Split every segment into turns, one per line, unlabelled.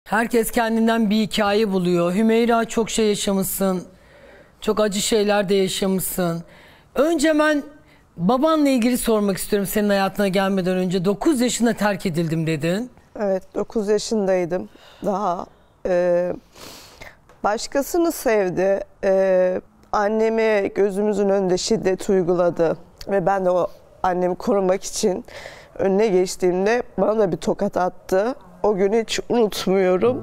Herkes kendinden bir hikaye buluyor. Hümeyra çok şey yaşamışsın. Çok acı şeyler de yaşamışsın. Önce ben babanla ilgili sormak istiyorum senin hayatına gelmeden önce. 9 yaşında terk edildim dedin.
Evet, 9 yaşındaydım daha. Başkasını sevdi. Anneme gözümüzün önünde şiddet uyguladı. Ve ben de o annemi korumak için önüne geçtiğimde bana da bir tokat attı. O günü hiç unutmuyorum.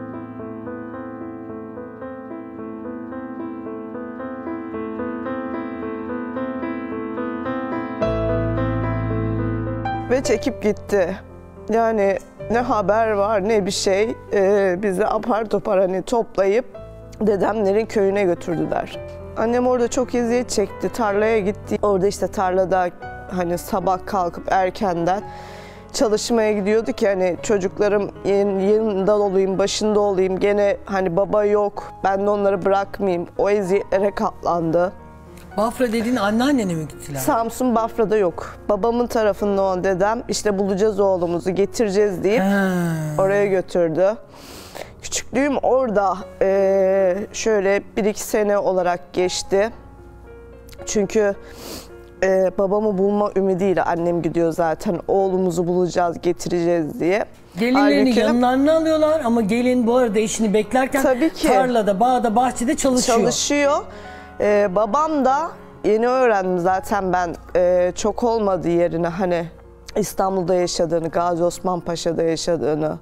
Ve çekip gitti. Yani ne haber var ne bir şey. Bizi apar topar hani toplayıp dedemlerin köyüne götürdüler. Annem orada çok eziyet çekti. Tarlaya gitti. Orada işte tarlada hani sabah kalkıp erkenden çalışmaya gidiyordu ki hani çocuklarım yanında olayım, başında olayım. Gene hani baba yok, ben de onları bırakmayayım. O eziyetlere katlandı.
Bafra dediğin anneannene mi gittiler?
Samsun Bafra'da yok. Babamın tarafında olan dedem işte bulacağız oğlumuzu, getireceğiz deyip oraya götürdü. Küçüklüğüm orada şöyle 1-2 sene olarak geçti. Çünkü babamı bulma ümidiyle annem gidiyor zaten. Oğlumuzu bulacağız, getireceğiz diye.
Gelinlerini yanlarına alıyorlar ama gelin bu arada eşini beklerken
tabii ki,
tarlada, bağda, bahçede çalışıyor.
Babam da yeni öğrendim zaten ben çok olmadı yerine hani İstanbul'da yaşadığını, Gazi Osman Paşa'da yaşadığını.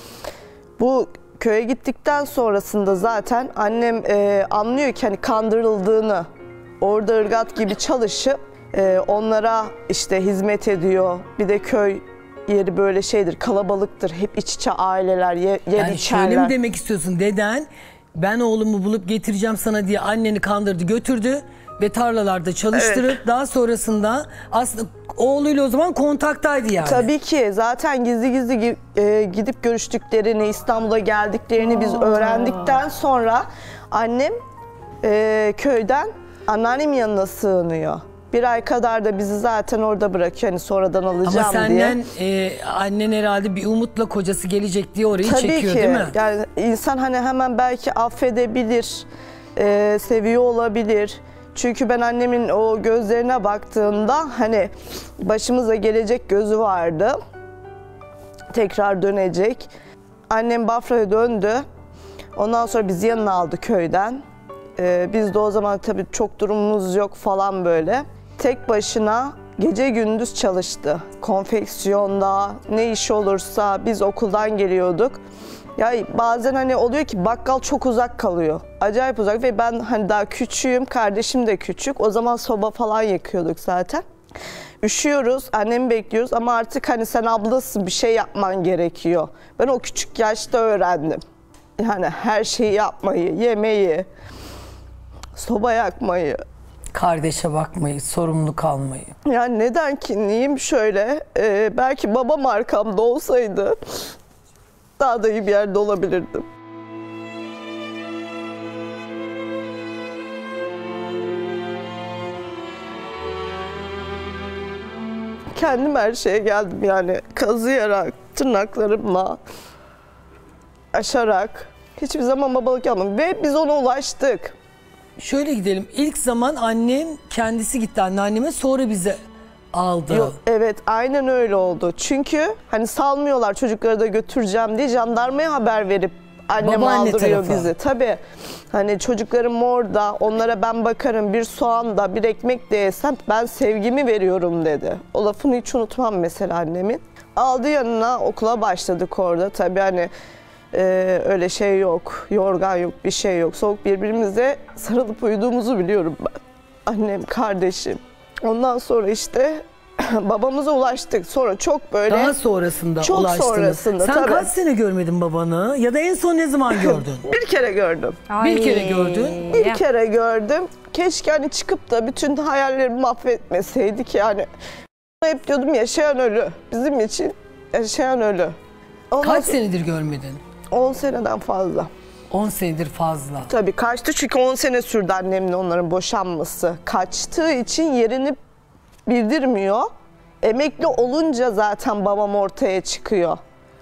Bu köye gittikten sonrasında zaten annem anlıyor ki hani kandırıldığını, orada ırgat gibi çalışıp onlara işte hizmet ediyor. Bir de köy yeri böyle şeydir, kalabalıktır, hep iç içe aileler yer
yani
içerler.
Şöyle mi demek istiyorsun, deden ben oğlumu bulup getireceğim sana diye anneni kandırdı, götürdü ve tarlalarda çalıştırıp daha sonrasında aslında oğluyla o zaman kontaktaydı yani.
Tabii ki zaten gizli gizli gidip görüştüklerini, İstanbul'a geldiklerini biz öğrendikten sonra annem köyden anneannemin yanına sığınıyor. 1 ay kadar da bizi zaten orada bırakıyor hani sonradan alacağım diye.
Ama senden annen herhalde bir umutla kocası gelecek diye orayı çekiyor değil mi?
Yani insan hani hemen belki affedebilir, seviyor olabilir. Çünkü ben annemin o gözlerine baktığımda hani başımıza gelecek gözü vardı. Tekrar dönecek. Annem Bafra'ya döndü. Ondan sonra bizi yanına aldı köyden. Biz de o zaman tabii çok durumumuz yok falan böyle. Tek başına gece gündüz çalıştı. Konfeksiyonda ne iş olursa biz okuldan geliyorduk. Ya bazen hani oluyor ki bakkal çok uzak kalıyor. Acayip uzak ve ben hani daha küçüğüm, kardeşim de küçük. O zaman soba falan yakıyorduk zaten. Üşüyoruz, annemi bekliyoruz ama artık hani sen ablasın bir şey yapman gerekiyor. Ben o küçük yaşta öğrendim. Yani her şeyi yapmayı, yemeyi, soba yakmayı.
Kardeşe bakmayı, sorumluluk almayı.
Yani neden kinliyim şöyle, belki babam arkamda olsaydı daha da iyi bir yerde olabilirdim. Kendim her şeye geldim yani kazıyarak, tırnaklarımla aşarak hiçbir zaman babalık yapmadım ve biz ona ulaştık.
Şöyle gidelim. İlk zaman annem kendisi gitti anneanneme, sonra bizi aldı.
Yok, evet aynen öyle oldu. Çünkü hani salmıyorlar çocukları da götüreceğim diye jandarmaya haber verip annem aldırıyor bizi. Tabii hani çocuklarım orada, onlara ben bakarım, bir soğan da bir ekmek de yesem ben sevgimi veriyorum dedi. O lafını hiç unutmam mesela annemin. Aldı yanına, okula başladık orada. Tabii hani öyle şey yok, yorgan yok, bir şey yok. Soğuk birbirimize sarılıp uyuduğumuzu biliyorum ben. Annem, kardeşim. Ondan sonra işte babamıza ulaştık. Sonra çok böyle...
Daha sonrasında
çok
ulaştınız.
sonrasında
Sen
tabii.
Kaç sene görmedin babanı? Ya da en son ne zaman gördün?
Bir kere gördüm.
Bir kere gördün.
Bir kere gördüm. Keşke hani çıkıp da bütün hayallerimi mahvetmeseydik yani. Hep diyordum yaşayan ölü. Bizim için yaşayan ölü.
Kaç senedir görmedin?
10 seneden fazla.
10 senedir fazla.
Tabii kaçtı çünkü 10 sene sürdü annemle onların boşanması. Kaçtığı için yerini bildirmiyor. Emekli olunca zaten babam ortaya çıkıyor.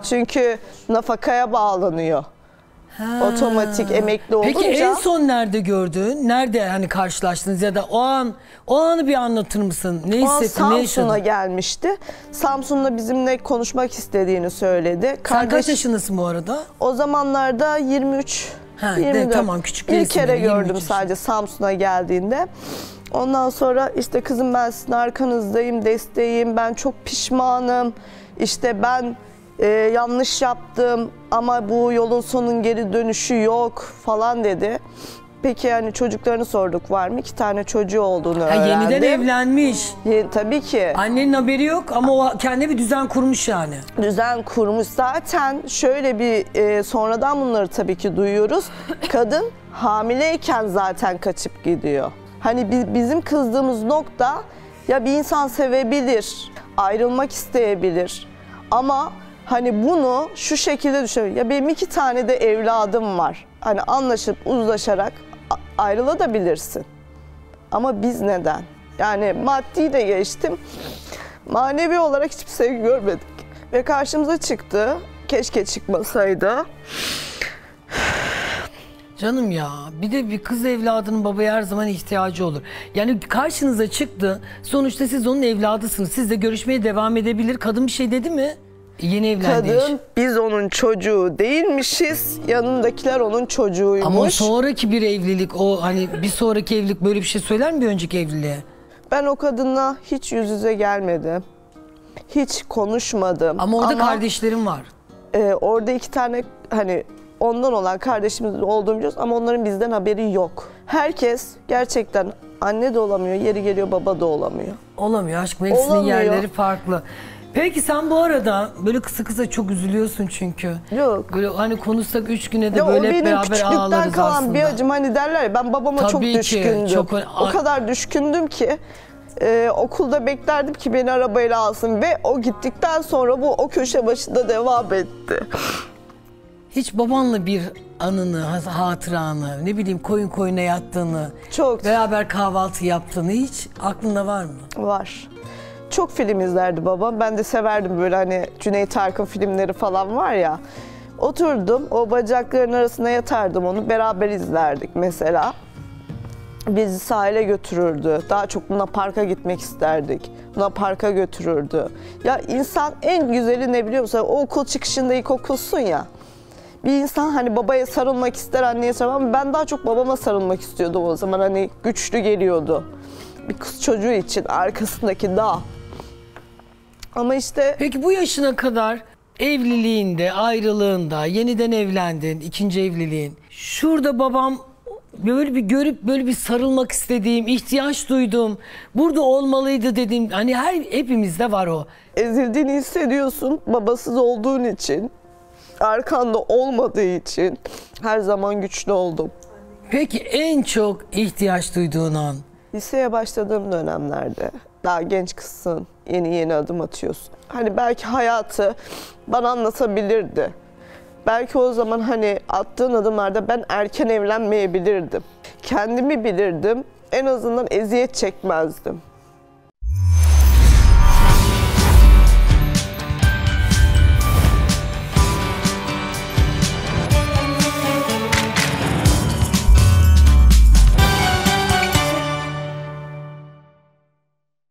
Çünkü nafakaya bağlanıyor. Otomatik emekli olunca.
Peki en son nerede gördün? Nerede hani karşılaştınız ya da o anı bir anlatır mısın? Ne
O an
hissettin? Ne yaşadın?
Samsun'a gelmişti. Samsun'da bizimle konuşmak istediğini söyledi.
Sen kaç yaşındasın bu arada?
O zamanlarda 23,
Ha,
24.
tamam, küçük
Bir
değilsin
kere
yani, 23
gördüm
yaşında.
sadece Samsun'a geldiğinde. Ondan sonra işte kızım ben sizin arkanızdayım, desteğim, ben çok pişmanım. İşte ben yanlış yaptım ama bu yolun sonun geri dönüşü yok falan dedi. Peki yani çocuklarını sorduk, var mı? 2 tane çocuğu olduğunu öğrendim.
Yeniden evlenmiş.
Tabii ki.
Annenin haberi yok ama o kendine bir düzen kurmuş yani.
Düzen kurmuş. Zaten şöyle bir sonradan bunları tabii ki duyuyoruz. Kadın hamileyken zaten kaçıp gidiyor. Hani bizim kızdığımız nokta, ya bir insan sevebilir, ayrılmak isteyebilir ama hani bunu şu şekilde düşünüyor. Ya benim 2 tane de evladım var. Hani anlaşıp uzlaşarak ayrılabilirsin. Ama biz neden? Yani maddi de geçtim. Manevi olarak hiçbir sevgi görmedik. Ve karşımıza çıktı. Keşke çıkmasaydı.
Canım ya, bir de bir kız evladının babaya her zaman ihtiyacı olur. Yani karşınıza çıktı, sonuçta siz onun evladısınız. Siz de görüşmeye devam edebilir. Kadın bir şey dedi mi? Yeni evlendiği
Kadın, biz onun çocuğu değilmişiz, yanındakiler onun çocuğuymuş.
Ama sonraki bir evlilik, o hani bir sonraki evlilik böyle bir şey söyler mi bir önceki evliliğe?
Ben o kadınla hiç yüz yüze gelmedim. Hiç konuşmadım.
Ama orada kardeşlerim var.
Orada 2 tane hani ondan olan kardeşimiz olduğunu biliyoruz ama onların bizden haberi yok. Herkes gerçekten anne de olamıyor, yeri geliyor baba da olamıyor.
Olamıyor aşkım, hepsinin
Olamıyor.
yerleri farklı. Peki sen bu arada böyle kısa kısa çok üzülüyorsun çünkü.
Yok.
Böyle hani konuşsak 3 güne de
Ya
böyle
o
hep
benim
beraber
küçüklükten
ağlarız
kalan
aslında.
bir acım, hani derler ya, ben babama çok
Tabii ki,
düşkündüm.
çok-
O kadar düşkündüm ki okulda beklerdim ki beni arabayla alsın ve o gittikten sonra bu o köşe başında devam etti.
Hiç babanla bir anını, hatıranı, ne bileyim koyuna yattığını,
Çok
beraber kahvaltı yaptığını hiç aklında var mı?
var. Çok film izlerdi babam. Ben de severdim böyle, hani Cüneyt Arkın filmleri falan var ya. Oturdum, o bacaklarının arasına yatardım onu. Beraber izlerdik mesela. Bizi sahile götürürdü. Daha çok Luna Park'a gitmek isterdik. Luna Park'a götürürdü. Ya insan en güzeli ne biliyor musun? O okul çıkışında, ilkokulsun ya. Bir insan hani babaya sarılmak ister, anneye sarılmak, ama ben daha çok babama sarılmak istiyordum o zaman. Hani güçlü geliyordu. Bir kız çocuğu için arkasındaki dağ. Ama işte
Peki bu yaşına kadar evliliğinde, ayrılığında, yeniden evlendin, ikinci evliliğin. Şurada babam böyle bir görüp böyle bir sarılmak istediğim, ihtiyaç duydum. Burada olmalıydı dediğim, hani hepimizde var o.
ezildiğini hissediyorsun babasız olduğun için. Arkanda olmadığı için her zaman güçlü oldum.
Peki en çok ihtiyaç duyduğun an?
Liseye başladığım dönemlerde, daha genç kızsın, yeni adım atıyorsun. Hani belki hayatı bana anlatabilirdi. Belki o zaman hani attığın adımlarda ben erken evlenmeyebilirdim. Kendimi bilirdim, en azından eziyet çekmezdim.